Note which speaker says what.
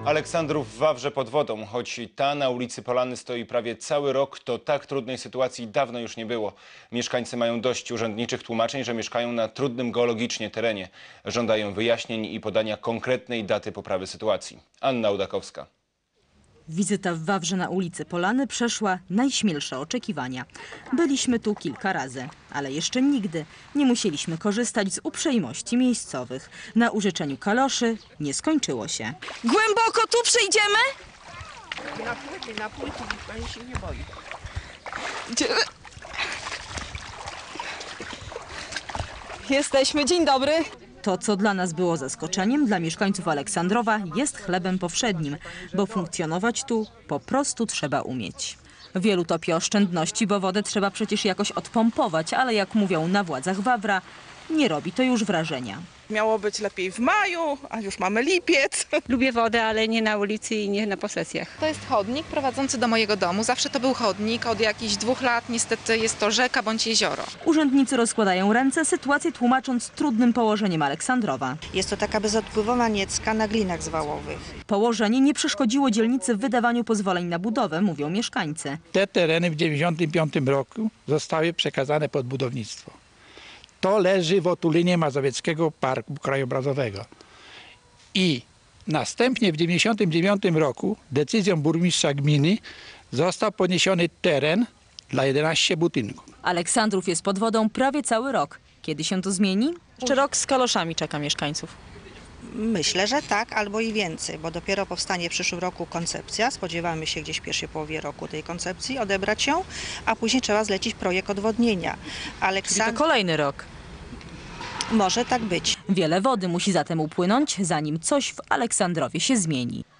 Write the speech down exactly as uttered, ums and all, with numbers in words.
Speaker 1: Aleksandrów w Wawrze pod wodą. Choć ta na ulicy Polany stoi prawie cały rok, to tak trudnej sytuacji dawno już nie było. Mieszkańcy mają dość urzędniczych tłumaczeń, że mieszkają na trudnym geologicznie terenie. Żądają wyjaśnień i podania konkretnej daty poprawy sytuacji. Anna Udakowska.
Speaker 2: Wizyta w Wawrze na ulicy Polany przeszła najśmielsze oczekiwania. Byliśmy tu kilka razy, ale jeszcze nigdy nie musieliśmy korzystać z uprzejmości miejscowych. Na użyczeniu kaloszy nie skończyło się. Głęboko tu przejdziemy?
Speaker 3: Na płyty, na płyty, pani się nie boi.
Speaker 2: Idziemy. Jesteśmy, dzień dobry. To, co dla nas było zaskoczeniem, dla mieszkańców Aleksandrowa jest chlebem powszednim, bo funkcjonować tu po prostu trzeba umieć. Wielu topi oszczędności, bo wodę trzeba przecież jakoś odpompować, ale jak mówią na władzach Wawra, nie robi to już wrażenia.
Speaker 4: Miało być lepiej w maju, a już mamy lipiec.
Speaker 5: Lubię wodę, ale nie na ulicy i nie na posesjach.
Speaker 6: To jest chodnik prowadzący do mojego domu. Zawsze to był chodnik. Od jakichś dwóch lat niestety jest to rzeka bądź jezioro.
Speaker 2: Urzędnicy rozkładają ręce, sytuację tłumacząc trudnym położeniem Aleksandrowa.
Speaker 7: Jest to taka bezodpływowa niecka na glinach zwałowych.
Speaker 2: Położenie nie przeszkodziło dzielnicy w wydawaniu pozwoleń na budowę, mówią mieszkańcy.
Speaker 8: Te tereny w dziewięćdziesiątym piątym roku zostały przekazane pod budownictwo. To leży w otulinie Mazowieckiego Parku Krajobrazowego. I następnie w dziewięćdziesiątym dziewiątym roku decyzją burmistrza gminy został poniesiony teren dla jedenastu budynków.
Speaker 2: Aleksandrów jest pod wodą prawie cały rok. Kiedy się to zmieni? Jeszcze rok z kaloszami czeka mieszkańców.
Speaker 7: Myślę, że tak, albo i więcej, bo dopiero powstanie w przyszłym roku koncepcja. Spodziewamy się gdzieś w pierwszej połowie roku tej koncepcji, odebrać ją, a później trzeba zlecić projekt odwodnienia. Aleksandr...
Speaker 2: To kolejny rok.
Speaker 7: Może tak być.
Speaker 2: Wiele wody musi zatem upłynąć, zanim coś w Aleksandrowie się zmieni.